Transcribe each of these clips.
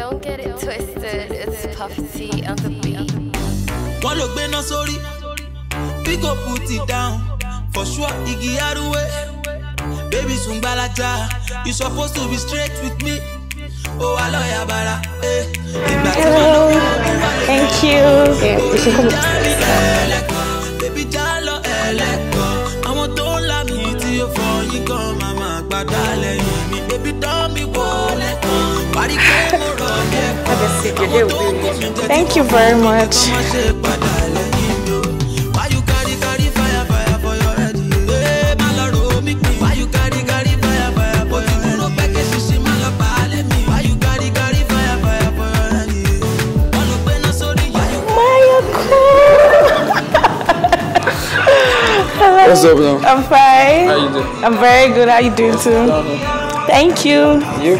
Don't get it twisted, it's Puffy T on the beat. One look be no sorry, we go put it down. For sure, Iggy Aruwe. Baby Sungbalaja, you supposed to be straight with me. Oh, hello, Yabara. Hello, thank you. Baby Jalo Eleko, I want to love me to your phone. You come, Mama, but darling, baby, don't be bold. Thank you very much. What's up now? I'm fine. How you doing? I'm very good. How you doing too? Thank you. You?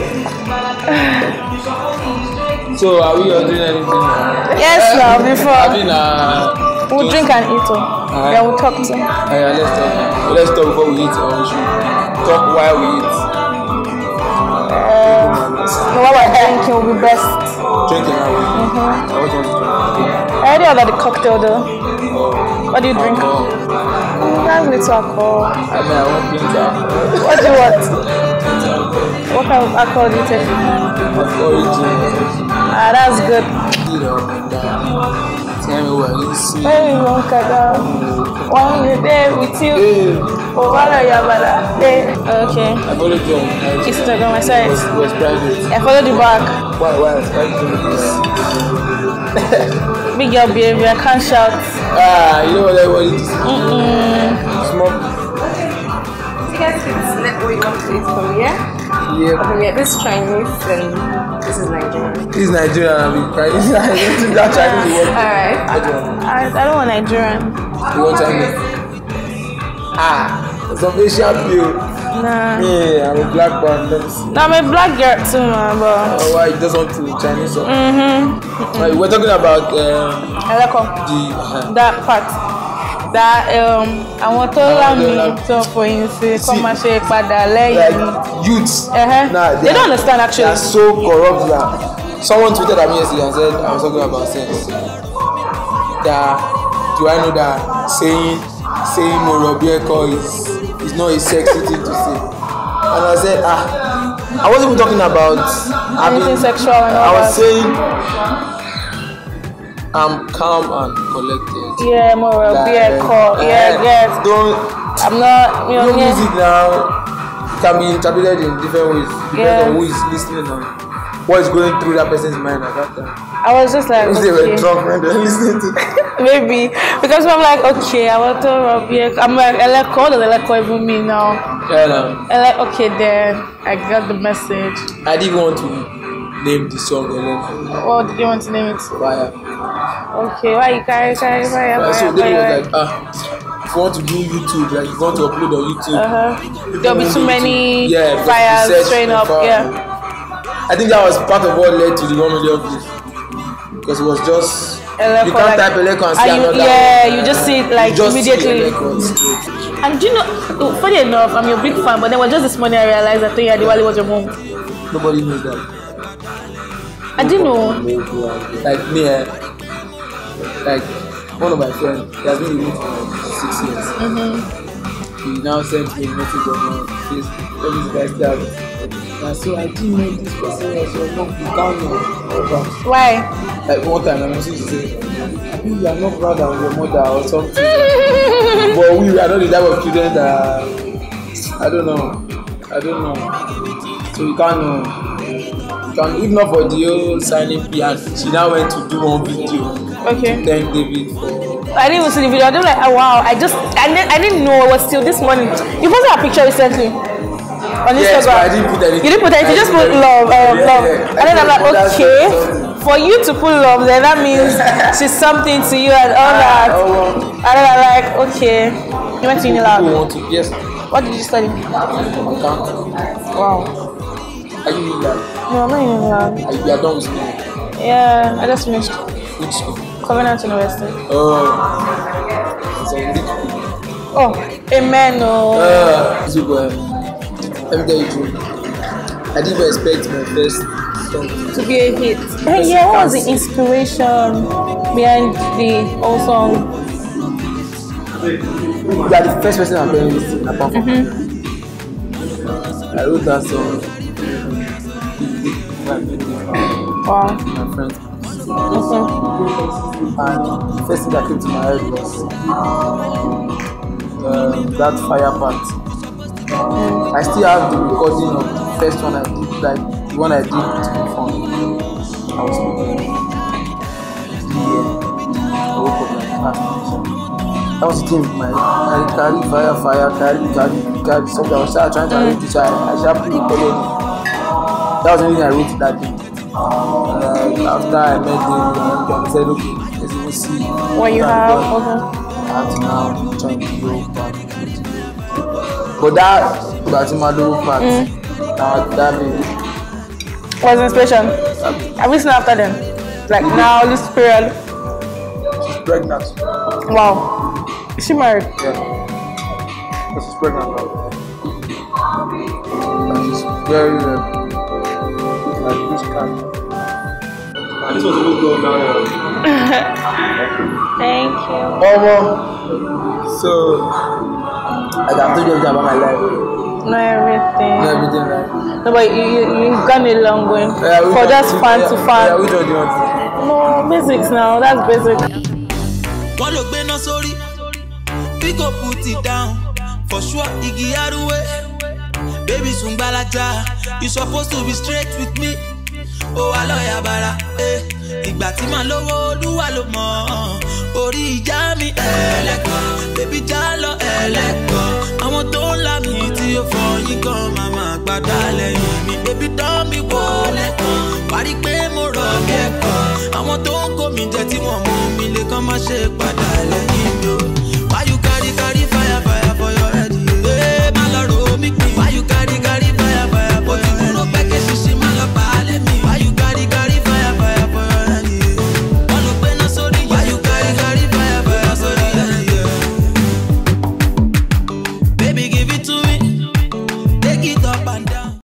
So are we doing anything now? Yes, now before we'll drink and eat. Then we'll talk too. Yeah, let's talk. Let's talk before we eat, or we should talk while we eat. While we're drinking will be best. Drinking now. I was going to drink. I already ordered the cocktail though. What do you drink? That's little alcohol. I mean, I won't drink alcohol. What do you want? What kind of alcohol do you take? Origin. Ah, that's good. Tell me what you see. Hey, one you're there with you. Okay. I followed you on Instagram, I saw it. It was private. I followed you back. Why was private? Big girl behavior, I can't shout. Ah, you know what I wanted to say? Smoke. You guys can select what you want to eat from here. Yeah. From here, this is Chinese and this is Nigerian. This is Nigerian and we Chinese. I don't think that Chinese will work. Alright. I don't want Nigerian. You want Chinese? Ah, some Asian view. Nah. Yeah, I'm a black man. Let me see. No, I'm a black girl too, man, but... Oh, why you just want to Chinese? Right, we're talking about Eleko. That part. That I want to learn me to for instance, come and say like youths. Nah, they don't understand actually. They are so corrupt that someone tweeted at me yesterday and said I was talking about sex. That do I know that saying Morobieko is not a sexy thing to say? And I said I wasn't even talking about anything sexual and all I was that. saying I'm calm and collected. Yeah, Morobieko. Yes. I'm not. Your music now can be interpreted in different ways depending on who is listening and what is going through that person's mind at that time. I was just like, they were drunk when they were listening to maybe because I'm like, okay, I want to Morobieko. I'm like, Eleko, what does Eleko even mean now? Yeah, okay, then I got the message. I didn't want to name the song Eleko. What did you want to name it? Fire. Okay, why you carry fire? So they were like, if you want to do YouTube, like if you want to upload on YouTube, there'll be too many fires straight up. Yeah. I think that was part of what led to the 1 million views because it was just Eleko, you can't type Eleko and see another. Yeah, you just see it like immediately. See And do you know, funny enough, I'm your big fan, but then was just this morning I realized that Toya Diwali was your mom. Nobody knows that. I didn't know. Like me, like one of my friends, he has been with me for like 6 years. He now sent me a message on Facebook. All these guys that. And so I didn't know this person was your mom. You can't know. Why? Like one time, I messaged to say, I think you are not proud of your mother or something. But we are not the type of children that I don't know. So you can't know. If not for the old signing fee, and she now went to do one video. Okay. Thank David for. I didn't even see the video. I was like, oh wow! I didn't know it was still this morning. You posted a picture recently on Instagram. Yes, but I didn't put anything. You didn't put anything. You just put love, love. And then I'm like, okay, for you to put love, then that means she's something to you and all that. And then I'm like, okay. You went to Unilag. Yes. What did you study? Accounting. Wow. Are you Unilag? No, I'm not Unilag. You are done with school? Yeah, I just finished. Which school? Covenant University. Oh, amen. So, let me tell you the truth. I didn't even expect my first to be a hit. Hey, yeah, what was the inspiration behind the whole song? You are the first person I'm playing this apart from I wrote that song. Wow. My friend. And the first thing that came to my head was that fire part. I still have the recording of the first one I did, like the one I did to be fun. I was that was the thing with my I carry fire, carry something. I was trying to arrange it, I sharply recorded it. That was the only thing I wrote that day. After I met him, I said, okay, let's go see What you have, I have to now try to go back. But that Batimado part, that made What's the inspiration? Have you seen after them? Like now, this period? she's pregnant. Wow. Is she married? Yeah. But she's pregnant now. And she's very like this cat. And this was a good girl now. Thank you. So I told you everything about my life. Not everything. Not everything, right? No, but you've gone a long way. Yeah, For just fan to fan. Yeah, which one do you want? No, basics now. That's basic. One look no sorry. We go put it down. For sure, Iggy Aruwe. Baby Sungbalaja. You supposed to be straight with me. Oh, aloya bara. Ìgbà tí màá lówó Olúwa ló mọ̀. Orí ìjà mi Eleko. Baby jalo Eleko. Àwọn tó ń là mí tí ó fọyín gan màmá gbàdá lẹ́yìn mi. Baby dán mi wò lẹ́kàn. Parí pé mo rọ̀ bí ẹ̀kọ́. Àwọn tó ń kó mi jẹ tí wọ́n mú mi lè kàn má ṣe padà